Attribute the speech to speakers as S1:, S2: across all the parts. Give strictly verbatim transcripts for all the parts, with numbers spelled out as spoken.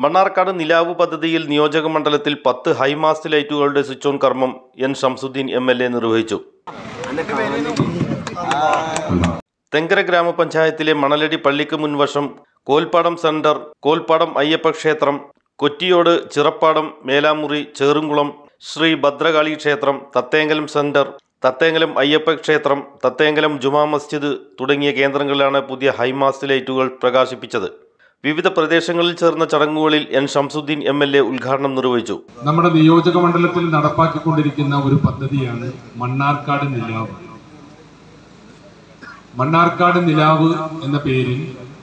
S1: മണ്ണാർക്കാട് നിലാവ് പദ്ധതിയിൽ നിയോജക മണ്ഡലത്തിൽ പത്ത് ഹൈമാസ്റ്റ് ലൈറ്റുകളുടെ സ്വിച്ച് ഓൺ കർമ്മം N Shamsuddin M L A നിർവഹിച്ചു. തെങ്കര ഗ്രാമപഞ്ചായത്തിലെ മണലടി പള്ളിക്ക് മുൻവശം കോൽപ്പാടം സെന്റർ, കോൽപ്പാടം അയ്യപ്പ ക്ഷേത്രം, കൊറ്റിയോട് ചിറപ്പാടം, മേലാമുറി, ചേറുംകുളം ശ്രീ ഭദ്രകാളി ക്ഷേത്രം, തത്തേങ്കലം സെന്റർ, തത്തേങ്കലം അയ്യപ്പ ക്ഷേത്രം, തത്തേങ്കലം ജുമാ മസ്ജിദ് തുടങ്ങിയ കേന്ദ്രങ്ങളിലാണ് പുതിയ ഹൈമാസ്റ്റ് ലൈറ്റുകൾ പ്രകാശിപ്പിച്ചത്. വിവിധ പ്രദേശങ്ങളിൽ ചേർന്ന ചടങ്ങുകളിൽ N Shamsuddin M L A ഉദ്ഘാടനം നിർവഹിച്ചു.
S2: നമ്മുടെ നിയോജക മണ്ഡലത്തിൽ നടപ്പാക്കിക്കൊണ്ടിരിക്കുന്ന ഒരു പദ്ധതിയാണ് മണ്ണാർക്കാട് നിലാവ്. മണ്ണാർക്കാട് നിലാവ് എന്ന പേരിൽ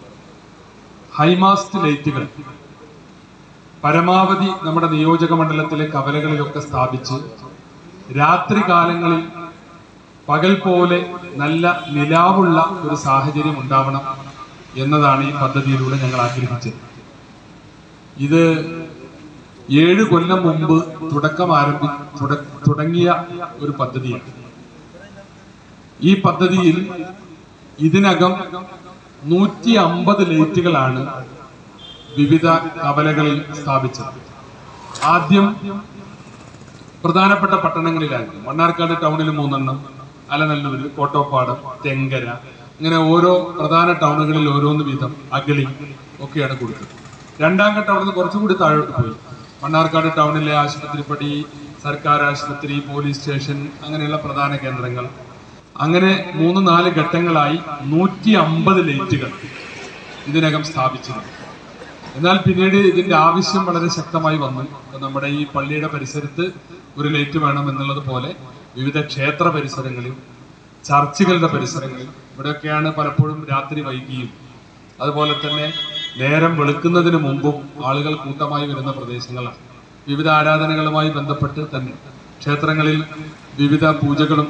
S2: ഹൈമാസ്റ്റ് ലൈറ്റുകൾ പരമാവധി നമ്മുടെ നിയോജക മണ്ഡലത്തിലെ കവലകളിലൊക്കെ സ്ഥാപിച്ച് രാത്രി കാലങ്ങളിൽ പകൽ പോലെ നല്ല നിലാവുള്ള ഒരു സാഹചര്യം ഉണ്ടാവണം എന്നതാണ് ഈ പദ്ധതിയിലൂടെ ഞങ്ങൾ ആഗ്രഹിച്ചത്. ഇത് ഏഴ് കൊല്ലം മുമ്പ് തുടക്കം ആരംഭി തുടങ്ങിയ ഒരു പദ്ധതിയാണ്. ഈ പദ്ധതിയിൽ ഇതിനകം നൂറ്റി അമ്പത് ലൈറ്റുകളാണ് വിവിധ കവലകളിൽ സ്ഥാപിച്ചത്. ആദ്യം പ്രധാനപ്പെട്ട പട്ടണങ്ങളിലായിരുന്നു. മണ്ണാർക്കാട് ടൗണിൽ മൂന്നെണ്ണം, അലനല്ലൂര്, കോട്ടോപ്പാടം, തെങ്കര, ഇങ്ങനെ ഓരോ പ്രധാന ടൗണുകളിൽ ഓരോന്ന് വീതം അഗളി ഒക്കെയാണ് കൊടുത്തത്. രണ്ടാം ഘട്ടം അവിടെ നിന്ന് കുറച്ചുകൂടി താഴോട്ട് പോയി. മണ്ണാർക്കാട് ടൗണിലെ ആശുപത്രിപ്പടി, സർക്കാർ ആശുപത്രി, പോലീസ് സ്റ്റേഷൻ, അങ്ങനെയുള്ള പ്രധാന കേന്ദ്രങ്ങൾ, അങ്ങനെ മൂന്ന് നാല് ഘട്ടങ്ങളായി നൂറ്റി അമ്പത് ലൈറ്റുകൾ ഇതിനകം സ്ഥാപിച്ചിരുന്നു. എന്നാൽ പിന്നീട് ഇതിന്റെ ആവശ്യം വളരെ ശക്തമായി വന്നു. നമ്മുടെ ഈ പള്ളിയുടെ പരിസരത്ത് ഒരു ലൈറ്റ് വേണം എന്നുള്ളത് പോലെ വിവിധ ക്ഷേത്ര പരിസരങ്ങളിൽ, ചർച്ചുകളുടെ പരിസരങ്ങളിൽ, ഇവിടെയൊക്കെയാണ് പലപ്പോഴും രാത്രി വൈകിയും അതുപോലെ തന്നെ നേരം വെളുക്കുന്നതിന് മുമ്പും ആളുകൾ കൂട്ടമായി വരുന്ന പ്രദേശങ്ങളാണ്. വിവിധ ആരാധനകളുമായി ബന്ധപ്പെട്ട് തന്നെ ക്ഷേത്രങ്ങളിൽ വിവിധ പൂജകളും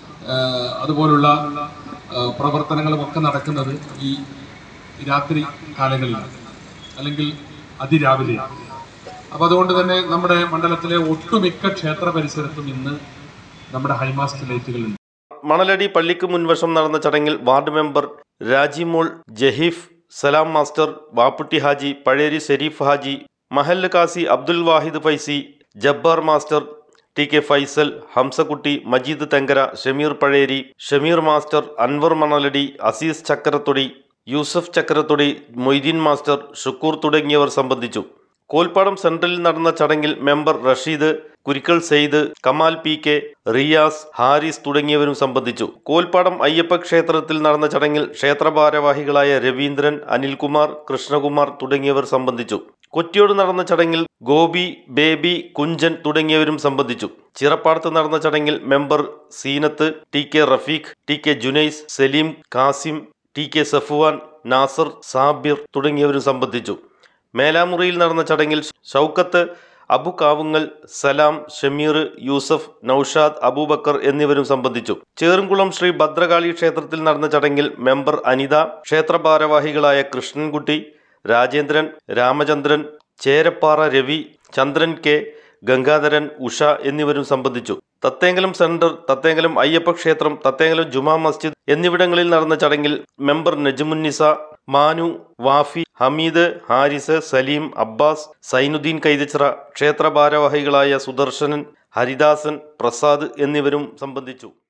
S2: അതുപോലുള്ള പ്രവർത്തനങ്ങളും ഒക്കെ നടക്കുന്നത് ഈ രാത്രി കാലങ്ങളിലാണ്, അല്ലെങ്കിൽ അതിരാവിലെയാണ്. അപ്പൊ അതുകൊണ്ട് തന്നെ നമ്മുടെ മണ്ഡലത്തിലെ ഒട്ടുമിക്ക ക്ഷേത്ര പരിസരത്തും ഇന്ന് നമ്മുടെ ഹൈമാസ്റ്റ് ലൈറ്റുകളുണ്ട്.
S1: മണലടി പള്ളിക്ക് മുൻവശം നടന്ന ചടങ്ങിൽ ward member Rajimol, Jaheef, Salam master, Vapputty Haji, Pazheri Sharif Haji, മഹല്ല് കാസി Abdul Wahid Faizi, Jabbar master, T K Faisal, Hamsakutty, Majeed Thenkara, Shameer Pazheri, Shameer master, Anwar Manaladi, Azeez Chakkarathodi, Yusuf Chakkarathodi, Moideen master, Shukkur തുടങ്ങിയവർ സംബന്ധിച്ചു. കോൽപ്പാടം സെൻട്രലിൽ നടന്ന ചടങ്ങിൽ member Rasheed, Kurikkal Sayed, Kamal P K, Riyas, Haris തുടങ്ങിയവരും സംബന്ധിച്ചു. കോൽപ്പാടം അയ്യപ്പ ക്ഷേത്രത്തിൽ നടന്ന ചടങ്ങിൽ ക്ഷേത്ര ഭാരവാഹികളായ രവീന്ദ്രൻ, അനിൽകുമാർ, കൃഷ്ണകുമാർ തുടങ്ങിയവർ സംബന്ധിച്ചു. കൊറ്റിയോട് നടന്ന ചടങ്ങിൽ ഗോപി, ബേബി, കുഞ്ചൻ തുടങ്ങിയവരും സംബന്ധിച്ചു. ചിറപ്പാടത്ത് നടന്ന ചടങ്ങിൽ member Seenath, T K Rafeeq, T K Junais, Saleem, Kasim, T K Safuvan, Nasar, Sabir തുടങ്ങിയവരും സംബന്ധിച്ചു. മേലാമുറിയിൽ നടന്ന ചടങ്ങിൽ ഷൗക്കത്ത്, അബു കാവുങ്ങൽ, സലാം, ഷമീർ, യൂസഫ്, നൌഷാദ്, അബൂബക്കർ എന്നിവരും സംബന്ധിച്ചു. ചേറുംകുളം ശ്രീ ഭദ്രകാളി ക്ഷേത്രത്തിൽ നടന്ന ചടങ്ങിൽ മെമ്പർ അനിത, ക്ഷേത്ര ഭാരവാഹികളായ കൃഷ്ണൻകുട്ടി, രാജേന്ദ്രൻ, രാമചന്ദ്രൻ, ചേരപ്പാറ രവി, ചന്ദ്രൻ കെ, ഗംഗാധരൻ, ഉഷ എന്നിവരും സംബന്ധിച്ചു. തത്തേങ്കലം സെന്റർ, തത്തേങ്കലം അയ്യപ്പ ക്ഷേത്രം, തത്തേങ്കലം ജുമാ മസ്ജിദ് എന്നിവിടങ്ങളിൽ നടന്ന ചടങ്ങിൽ മെമ്പർ നജ്മുന്നിസ, മാനു, വാഫി, ഹമീദ്, ഹാരിസ്, സലീം, അബ്ബാസ്, സൈനുദ്ദീൻ കൈതച്ചിറ, ക്ഷേത്ര ഭാരവാഹികളായ സുദർശനൻ, ഹരിദാസൻ, പ്രസാദ് എന്നിവരും സംബന്ധിച്ചു.